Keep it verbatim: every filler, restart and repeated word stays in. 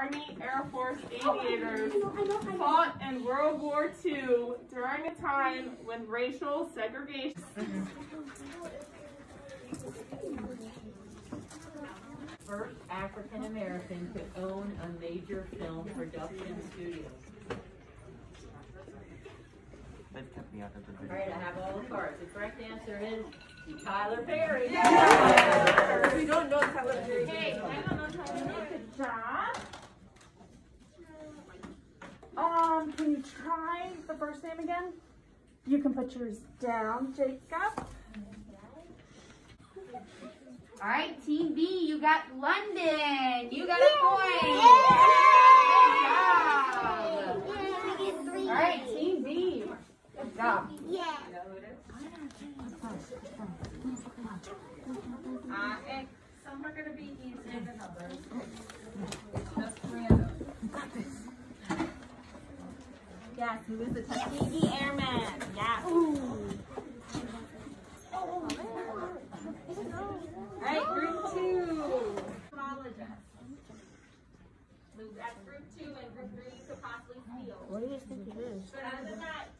Army Air Force aviators fought in World War Two during a time when racial segregation. First African American to own a major film production studio. They've kept me out of the video. All right, I have all the cards. The correct answer is Tyler Perry. Yeah. We don't know Tyler Perry. Hey, I don't know Tyler Perry. Good job. Um, can you try the first name again? You can put yours down, Jacob. All right, Team B, you got London. You got a point. Good job. All right, Team B. Good job. Uh, and some are going to be easier than others. Just random. Yes, who is the Tuskegee Airman? Yes. All right, group two. Apologize. That's group two, and group three you could possibly steal. What do you think it is? But other than that,